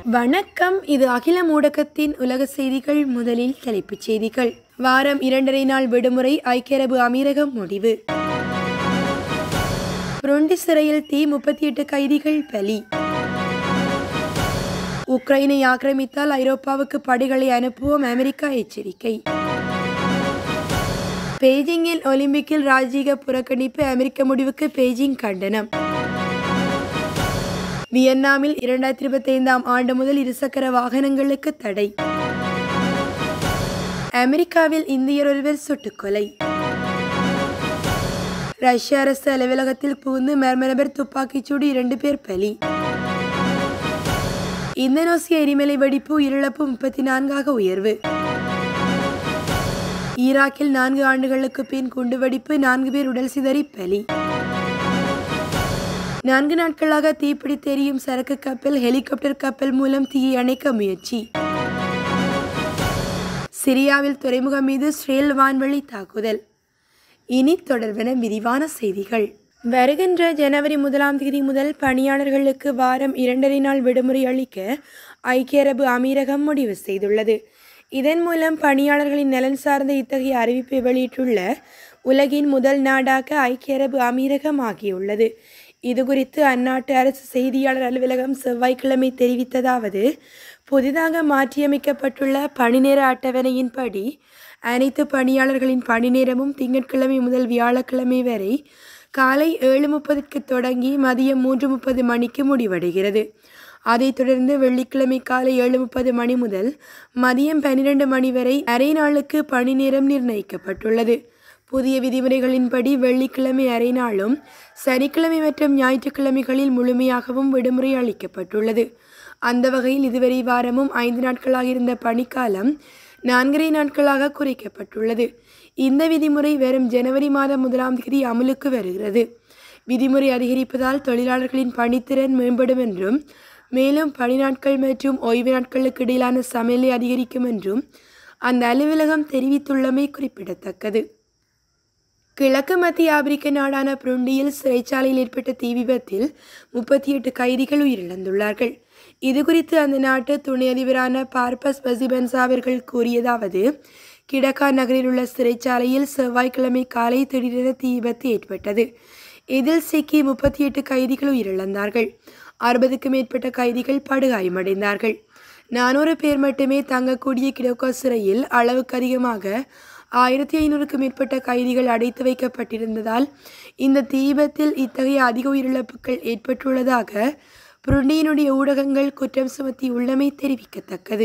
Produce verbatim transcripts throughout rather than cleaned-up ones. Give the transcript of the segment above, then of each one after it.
வணக்கம். இது அகிலம் ஊடகத்தின் உலக செய்திகள். முதலில் தலைப்புச் செய்திகள். வாரம் இரண்டரை நாள் விடுமுறை, ஐக்கிய அரபு அமீரகம் முடிவு. புருண்டி சிறையில் தீ, முப்பத்தி எட்டு கைதிகள் பலி. உக்ரைனை ஆக்கிரமித்தால் ஐரோப்பாவுக்கு படைகளை அனுப்புவோம், அமெரிக்கா எச்சரிக்கை. பெய்ஜிங்கில் ஒலிம்பிக்கில் ராஜீக புறக்கணிப்பு, அமெரிக்க முடிவுக்கு பெய்ஜிங் கண்டனம். வியன்னாமில் இரண்டாயிரத்தி இருபத்தி ஐந்தாம் ஆண்டு முதல் இருசக்கர வாகனங்களுக்கு தடை. அமெரிக்காவில் இந்தியர் ஒருவர் சுட்டுக்கொலை. ரஷ்ய அரசு அலுவலகத்தில் புகுந்து மர்ம நபர் துப்பாக்கிச்சூடு, இரண்டு பேர் பலி. இந்தோனேசிய எரிமலை வெடிப்பு, உயிரிழப்பு முப்பத்தி நான்காக உயர்வு. ஈராக்கில் நான்கு ஆண்டுகளுக்கு பின் குண்டுவெடிப்பு, நான்கு பேர் உடல் சிதறி பலி. நான்கு நாட்களாக தீப்பிடித்து எரியும் சரக்கு கப்பல், ஹெலிகாப்டர் கப்பல் மூலம் தீயை அணைக்க முயற்சி. சிரியாவில் துறைமுகம் மீது இஸ்ரேல் வான்வழி தாக்குதல். இனி தொடர்பென விரிவான செய்திகள். வருகின்ற ஜனவரி முதலாம் தேதி முதல் பணியாளர்களுக்கு வாரம் இரண்டரை நாள் விடுமுறை அளிக்க ஐக்கிய அரபு அமீரகம் முடிவு செய்துள்ளது. இதன் மூலம் பணியாளர்களின் நலன் சார்ந்த இத்தகைய அறிவிப்பை வெளியிட்டுள்ள உலகின் முதல் நாடாக ஐக்கிய அரபு அமீரகம் ஆகியுள்ளது. இதுகுறித்து அந்நாட்டு அரசு செய்தியாளர் அலுவலகம் செவ்வாய்க்கிழமை தெரிவித்ததாவது: புதிதாக மாற்றியமைக்கப்பட்டுள்ள பணிநேர அட்டவணையின்படி அனைத்து பணியாளர்களின் பணி நேரமும் திங்கட்கிழமை முதல் வியாழக்கிழமை வரை காலை ஏழு முப்பதுக்கு தொடங்கி மதியம் மூன்று முப்பது மணிக்கு முடிவடைகிறது. அதைத் தொடர்ந்து வெள்ளிக்கிழமை காலை ஏழு முப்பது மணி முதல் மதியம் பன்னிரண்டு மணி வரை அரை நாளுக்கு பணி நேரம் நிர்ணயிக்கப்பட்டுள்ளது. புதிய விதிமுறைகளின்படி வெள்ளிக்கிழமை அரை நாளும் சனிக்கிழமை மற்றும் ஞாயிற்றுக்கிழமைகளில் முழுமையாகவும் விடுமுறை அளிக்கப்பட்டுள்ளது. அந்த வகையில் இதுவரை வாரமும் ஐந்து நாட்களாக இருந்த பணிக்காலம் நான்கரை நாட்களாக குறைக்கப்பட்டுள்ளது. இந்த விதிமுறை வரும் ஜனவரி மாதம் முதலாம் தேதி அமலுக்கு வருகிறது. விதிமுறை அதிகரிப்பதால் தொழிலாளர்களின் பணித்திறன் மேம்படும் என்றும், மேலும் பணி நாட்கள் மற்றும் ஓய்வு நாட்களுக்கு இடையிலான சமநிலை அதிகரிக்கும் என்றும் அந்த அலுவலகம் தெரிவித்துள்ளமை குறிப்பிடத்தக்கது. கிழக்கு மத்திய ஆப்பிரிக்க நாடான புருண்டியில் சிறைச்சாலையில் ஏற்பட்ட தீ விபத்தில் முப்பத்தி எட்டு கைதிகள் உயிரிழந்துள்ளார்கள். இதுகுறித்து அந்த நாட்டு துணை அதிபரான பார்பஸ் பசிபென்சா அவர்கள் கூறியதாவது: கிடக்கா நகரில் உள்ள சிறைச்சாலையில் செவ்வாய்க்கிழமை காலை திடீரென தீ விபத்து ஏற்பட்டது. இதில் சிக்கி முப்பத்தி எட்டு கைதிகள் உயிரிழந்தார்கள். அறுபதுக்கும் மேற்பட்ட கைதிகள் படுகாயமடைந்தார்கள். நானூறு பேர் மட்டுமே தங்கக்கூடிய கிடக்கா சிறையில் அளவுக்கு அதிகமாக ஆயிரத்தி ஐநூறுக்கும் மேற்பட்ட கைதிகள் அடைத்து வைக்கப்பட்டிருந்ததால் இந்த தீ விபத்தில் இத்தகைய அதிக உயிரிழப்புகள் ஏற்பட்டுள்ளதாக புருண்டியினுடைய ஊடகங்கள் குற்றம் சுமத்தியுள்ளமை தெரிவிக்கத்தக்கது.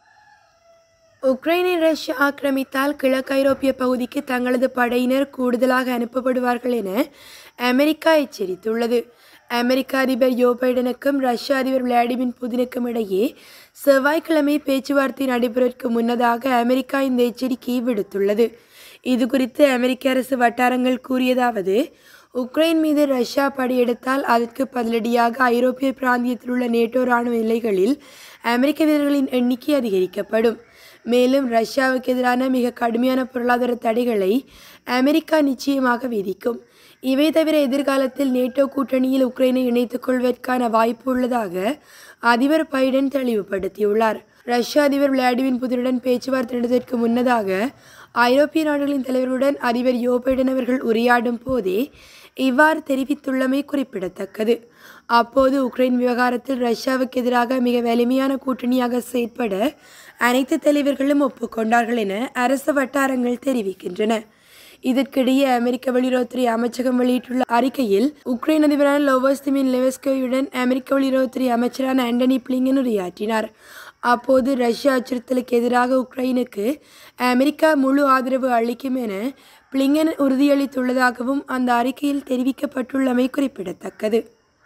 உக்ரைனை ரஷ்யா ஆக்கிரமித்தால் கிழக்கு ஐரோப்பிய பகுதிக்கு தங்களது படையினர் கூடுதலாக அனுப்பப்படுவார்கள் என அமெரிக்கா எச்சரித்துள்ளது. அமெரிக்க அதிபர் ஜோ பைடனுக்கும் ரஷ்ய அதிபர் விளாடிமிர் புதினுக்கும் இடையே செவ்வாய்க்கிழமை பேச்சுவார்த்தை நடைபெறுவதற்கு முன்னதாக அமெரிக்கா இந்த எச்சரிக்கையை விடுத்துள்ளது. இதுகுறித்து அமெரிக்க அரசு வட்டாரங்கள் கூறியதாவது: உக்ரைன் மீது ரஷ்யா படையெடுத்தால் அதற்கு பதிலடியாக ஐரோப்பிய பிராந்தியத்தில் உள்ள நேட்டோ இராணுவ நிலைகளில் அமெரிக்க வீரர்களின் எண்ணிக்கை அதிகரிக்கப்படும். மேலும் ரஷ்யாவுக்கு எதிரான மிக கடுமையான பொருளாதார தடைகளை அமெரிக்கா நிச்சயமாக விதிக்கும். இவை தவிர எதிர்காலத்தில் நேட்டோ கூட்டணியில் உக்ரைனை இணைத்துக் கொள்வதற்கான வாய்ப்பு உள்ளதாக அதிபர் பைடன் தெளிவுபடுத்தியுள்ளார். ரஷ்ய அதிபர் விளாடிமிர் புதினுடன் பேச்சுவார்த்தை நடத்துவதற்கு முன்னதாக ஐரோப்பிய நாடுகளின் தலைவர்களுடன் அதிபர் ஜோ பைடன் அவர்கள் உரையாடும் போதே இவ்வாறு தெரிவித்துள்ளமை குறிப்பிடத்தக்கது. அப்போது உக்ரைன் விவகாரத்தில் ரஷ்யாவுக்கு எதிராக மிக வலிமையான கூட்டணியாக செயற்பட அனைத்து தலைவர்களும் ஒப்புக்கொண்டார்கள் என அரசு வட்டாரங்கள் தெரிவிக்கின்றன. இதற்கிடையே அமெரிக்க வெளியுறவுத்துறை அமைச்சகம் வெளியிட்டுள்ள அறிக்கையில் உக்ரைன் அதிபரான லோவோஸ்திமிர் லெவஸ்கோயுடன் அமெரிக்க வெளியுறவுத்துறை அமைச்சரான ஆண்டனி பிளிங்கன் உரையாற்றினார். அப்போது ரஷ்ய அச்சுறுத்தலுக்கு எதிராக உக்ரைனுக்கு அமெரிக்கா முழு ஆதரவு அளிக்கும் என பிளிங்கன் உறுதியளித்துள்ளதாகவும் அந்த அறிக்கையில் தெரிவிக்கப்பட்டுள்ளமை குறிப்பிடத்தக்கது.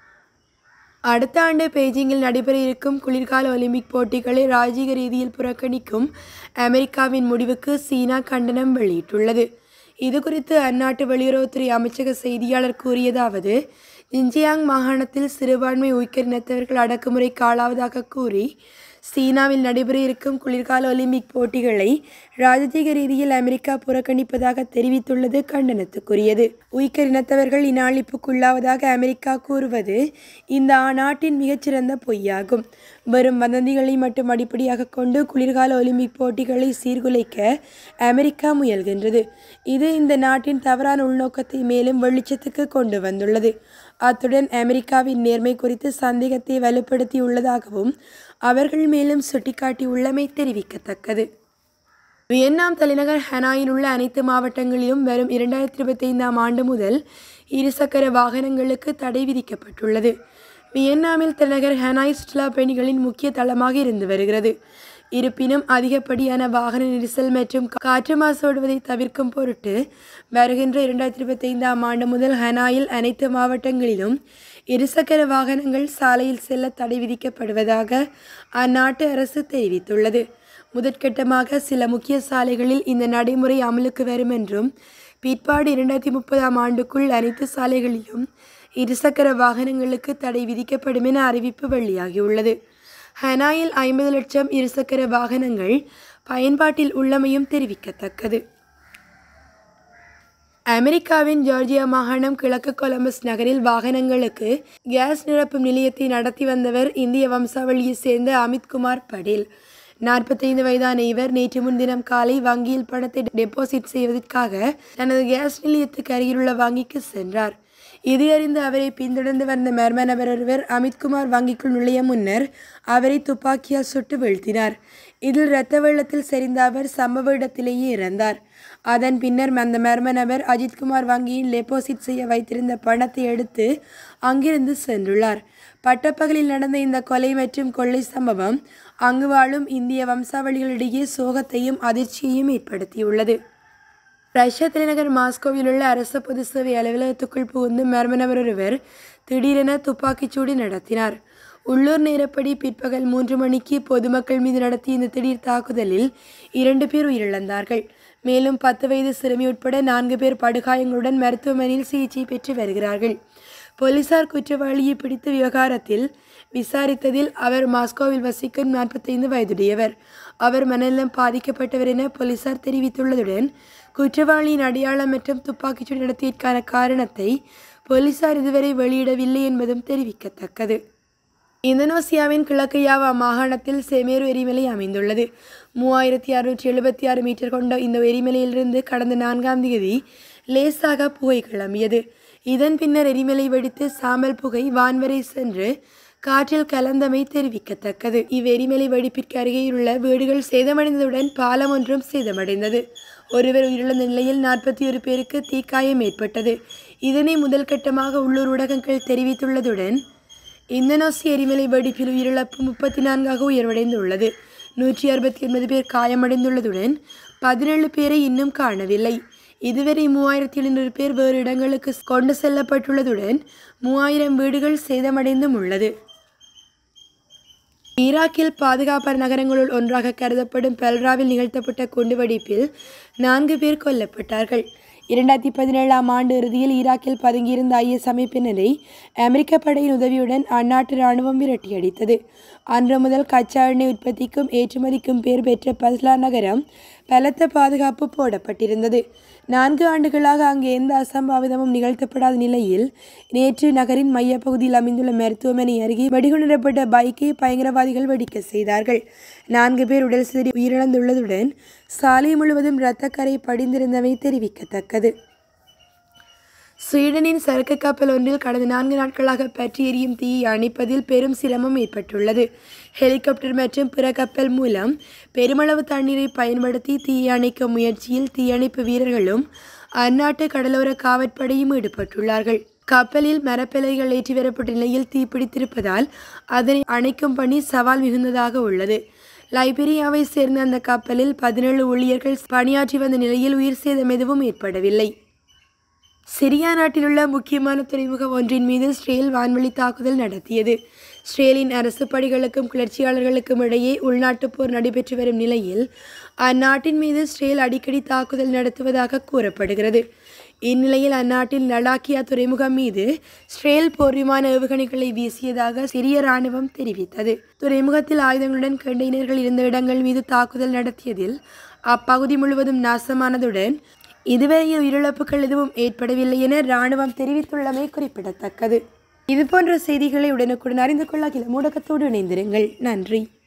அடுத்த ஆண்டு பெய்ஜிங்கில் நடைபெற இருக்கும் குளிர்கால ஒலிம்பிக் போட்டிகளை ராஜீக ரீதியில் புறக்கணிக்கும் அமெரிக்காவின் முடிவுக்கு சீனா கண்டனம் வெளியிட்டுள்ளது. இதுகுறித்து அந்நாட்டு வெளியுறவுத்துறை அமைச்சக செய்தியாளர் கூறியதாவது: ஜின்ஜியாங் மாகாணத்தில் சிறுபான்மை உய்கர் இனத்தவர்கள் அடக்குமுறைக்கு ஆளாவதாக கூறி சீனாவில் நடைபெற இருக்கும் குளிர்கால ஒலிம்பிக் போட்டிகளை ராஜதீக ரீதியில் அமெரிக்கா புறக்கணிப்பதாக தெரிவித்துள்ளது கண்டனத்துக்குரியது. உய்கர் இனத்தவர்கள் இன அழிப்புக்குள்ளாவதாக அமெரிக்கா கூறுவது இந்த நாட்டின் மிகச்சிறந்த பொய்யாகும். வெறும் வதந்திகளை மட்டும் அடிப்படையாக கொண்டு குளிர்கால ஒலிம்பிக் போட்டிகளை சீர்குலைக்க அமெரிக்கா முயல்கின்றது. இது இந்த நாட்டின் தவறான உள்நோக்கத்தை மேலும் வெளிச்சத்துக்கு கொண்டு வந்துள்ளது. அத்துடன் அமெரிக்காவின் நேர்மை குறித்து சந்தேகத்தை வலுப்படுத்தியுள்ளதாகவும் அவர்கள் மேலும் சுட்டிக்காட்டியுள்ளமை தெரிவிக்கத்தக்கது. வியட்நாம் தலைநகர் ஹனாயில் உள்ள அனைத்து மாவட்டங்களிலும் வரும் இரண்டாயிரத்தி இருபத்தி ஐந்தாம் ஆண்டு முதல் இருசக்கர வாகனங்களுக்கு தடை விதிக்கப்பட்டுள்ளது. வியட்நாமில் தலைநகர் ஹனாய் சுற்றுலா பயணிகளின் முக்கிய தளமாக இருந்து வருகிறது. இருப்பினும் அதிகப்படியான வாகன நெரிசல் மற்றும் காற்று மாசுபடுவதை தவிர்க்கும் பொருட்டு வருகின்ற இரண்டாயிரத்தி இருபத்தி ஐந்தாம் ஆண்டு முதல் ஹனாயில் அனைத்து மாவட்டங்களிலும் இருசக்கர வாகனங்கள் சாலையில் செல்ல தடை விதிக்கப்படுவதாக அந்நாட்டு அரசு தெரிவித்துள்ளது. முதற்கட்டமாக சில முக்கிய சாலைகளில் இந்த நடைமுறை அமலுக்கு வரும் என்றும் பிற்பாடு இரண்டாயிரத்தி முப்பதாம் ஆண்டுக்குள் அனைத்து சாலைகளிலும் இருசக்கர வாகனங்களுக்கு தடை விதிக்கப்படும் என அறிவிப்பு வெளியாகியுள்ளது. ஹனாயில் ஐம்பது லட்சம் இருசக்கர வாகனங்கள் பயன்பாட்டில் உள்ளமையும் தெரிவிக்கத்தக்கது. அமெரிக்காவின் ஜார்ஜியா மாகாணம் கிழக்கு கொலம்பஸ் நகரில் வாகனங்களுக்கு கேஸ் நிரப்பும் நிலையத்தை நடத்தி வந்தவர் இந்திய வம்சாவளியை சேர்ந்த அமித்குமார் படேல். நாற்பத்தைந்து வயதான இவர் நேற்று முன்தினம் காலை வங்கியில் பணத்தை டெபாசிட் செய்வதற்காக தனது கேஸ் நிலையத்துக்கு அருகிலுள்ள வங்கிக்கு சென்றார். இது அறிந்து அவரை பின்தொடர்ந்து வந்த மர்ம நபர் ஒருவர் அமித்குமார் வங்கிக்குள் நுழைய முன்னர் அவரை துப்பாக்கியால் சுட்டு வீழ்த்தினார். இதில் இரத்த வெள்ளத்தில் சரிந்த அவர் சம்பவ இடத்திலேயே இறந்தார். அதன் பின்னர் அந்த மர்ம நபர் அஜித்குமார் வங்கியில் டெபாசிட் செய்ய வைத்திருந்த பணத்தை எடுத்து அங்கிருந்து சென்றுள்ளார். பட்டப்பகலில் நடந்த இந்த கொலை மற்றும் கொள்ளை சம்பவம் அங்கு வாழும் இந்திய வம்சாவளிகளிடையே சோகத்தையும் அதிர்ச்சியையும் ஏற்படுத்தியுள்ளது. ரஷ்ய தலைநகர் மாஸ்கோவில் உள்ள அரச பொது சேவை அலுவலகத்துக்குள் புகுந்து மர்ம நபர் ஒருவர் திடீரென துப்பாக்கிச்சூடு நடத்தினார். உள்ளூர் நேரப்படி பிற்பகல் மூன்று மணிக்கு பொதுமக்கள் மீது நடத்திய இந்த திடீர் தாக்குதலில் இரண்டு பேர் உயிரிழந்தார்கள். மேலும் பத்து வயது சிறுமி உட்பட நான்கு பேர் படுகாயங்களுடன் மருத்துவமனையில் சிகிச்சை பெற்று வருகிறார்கள். போலீசார் குற்றவாளியை பிடித்த விவகாரத்தில் விசாரித்ததில் அவர் மாஸ்கோவில் வசிக்கும் நாற்பத்தைந்து வயதுடையவர். அவர் மனநலம் பாதிக்கப்பட்டவர் என போலீசார் தெரிவித்துள்ளதுடன் குற்றவாளியின் அடையாளம் மற்றும் துப்பாக்கிச்சூடு நடத்தியதற்கான காரணத்தை போலீசார் இதுவரை வெளியிடவில்லை என்பதும் தெரிவிக்கத்தக்கது. இந்தோனேசியாவின் கிழக்கு யாவா மாகாணத்தில் செமேரு எரிமலை அமைந்துள்ளது. மூவாயிரத்தி அறுநூற்றி எழுபத்தி ஆறு மீட்டர் கொண்ட இந்த எரிமலையிலிருந்து கடந்த நான்காம் தேதி லேசாக புகை கிளம்பியது. இதன் பின்னர் எரிமலை வெடித்து சாம்பல் புகை வான்வரை சென்று காற்றில் கலந்தமை தெரிவிக்கத்தக்கது. இவ்வெரிமலை வெடிப்பிற்கு அருகேயுள்ள வீடுகள் சேதமடைந்ததுடன் பாலம் ஒன்றும் சேதமடைந்தது. ஒருவர் உயிரிழந்த நிலையில் நாற்பத்தி ஒரு பேருக்கு தீக்காயம் ஏற்பட்டது. இதனை முதல் கட்டமாக உள்ளூர் ஊடகங்கள் தெரிவித்துள்ளதுடன் இந்தோனேசிய எரிமலை வெடிப்பில் உயிரிழப்பு முப்பத்தி நான்காக உயர்வடைந்துள்ளது. நூற்றி அறுபத்தி ஒன்பது பேர் காயமடைந்துள்ளதுடன் பதினேழு பேரை இன்னும் காணவில்லை. இதுவரை மூவாயிரத்தி எழுநூறு பேர் வேறு இடங்களுக்கு கொண்டு செல்லப்பட்டுள்ளதுடன் மூவாயிரம் வீடுகள் சேதமடைந்தும் உள்ளது. ஈராக்கில் பாதுகாப்பான நகரங்களுள் ஒன்றாக கருதப்படும் பெல்ராவில் நிகழ்த்தப்பட்ட குண்டுவெடிப்பில் நான்கு பேர் கொல்லப்பட்டார்கள். இரண்டாயிரத்தி பதினேழாம் ஆண்டு இறுதியில் ஈராக்கில் பதுங்கியிருந்த ஐஎஸ் அமைப்பினரை அமெரிக்க படையின் உதவியுடன் அந்நாட்டு இராணுவம் விரட்டியடித்தது. அன்று முதல் கச்சா எண்ணெய் உற்பத்திக்கும் ஏற்றுமதிக்கும் பேர் பெற்ற பஸ்லா நகரம் பலத்த பாதுகாப்பு போடப்பட்டிருந்தது. நான்கு ஆண்டுகளாக அங்கு எந்த அசம்பாவிதமும் நிகழ்த்தப்படாத நிலையில் நேற்று நகரின் மையப்பகுதியில் அமைந்துள்ள மருத்துவமனை அருகே வெடிகுண்டிடப்பட்ட பைக்கை பயங்கரவாதிகள் வெடிக்க செய்தார்கள். நான்கு பேர் உடல் சிதறி உயிரிழந்துள்ளதுடன் சாலை முழுவதும் இரத்தக்கரை படிந்திருந்தமை தெரிவிக்கத்தக்கது. ஸ்வீடனின் சரக்கு கப்பல் ஒன்றில் கடந்த நான்கு நாட்களாக பற்றி எரியும் தீயை அணைப்பதில் பெரும் சிரமம் ஏற்பட்டுள்ளது. ஹெலிகாப்டர் மற்றும் பிற கப்பல் மூலம் பெருமளவு தண்ணீரை பயன்படுத்தி தீயை அணைக்கும் முயற்சியில் தீயணைப்பு வீரர்களும் அந்நாட்டு கடலோர காவற்படையும் ஈடுபட்டுள்ளார்கள். கப்பலில் மரப்பிலைகள் ஏற்றி வரப்பட்ட நிலையில் தீப்பிடித்திருப்பதால் அதனை அணைக்கும் பணி சவால் மிகுந்ததாக உள்ளது. லைபீரியாவை சேர்ந்த அந்த கப்பலில் பதினேழு ஊழியர்கள் பணியாற்றி வந்த நிலையில் உயிர் சேதம் எதுவும் ஏற்படவில்லை. சிரியா நாட்டிலுள்ள முக்கியமான துறைமுகம் ஒன்றின் மீது இஸ்ரேல் வான்வழி தாக்குதல் நடத்தியது. இஸ்ரேலின் அரசு படைகளுக்கும் கிளர்ச்சியாளர்களுக்கும் இடையே உள்நாட்டு போர் நடைபெற்று வரும் நிலையில் அந்நாட்டின் மீது இஸ்ரேல் அடிக்கடி தாக்குதல் நடத்துவதாக கூறப்படுகிறது. இந்நிலையில் அந்நாட்டின் லடாக்கியா துறைமுகம் மீது இஸ்ரேல் போர் விமான ஏவுகணைகளை வீசியதாக சிரிய இராணுவம் தெரிவித்தது. துறைமுகத்தில் ஆயுதங்களுடன் கண்டெய்னர்கள் இருந்த இடங்கள் மீது தாக்குதல் நடத்தியதில் அப்பகுதி முழுவதும் நாசமானதுடன் இதுவரை உயிரிழப்புகள் எதுவும் ஏற்படவில்லை என இராணுவம் தெரிவித்துள்ளமை குறிப்பிடத்தக்கது. இதுபோன்ற செய்திகளை உடனுக்குடன் அறிந்து கொள்ள அகிலம் ஊடகத்தோடு இணைந்திருங்கள். நன்றி.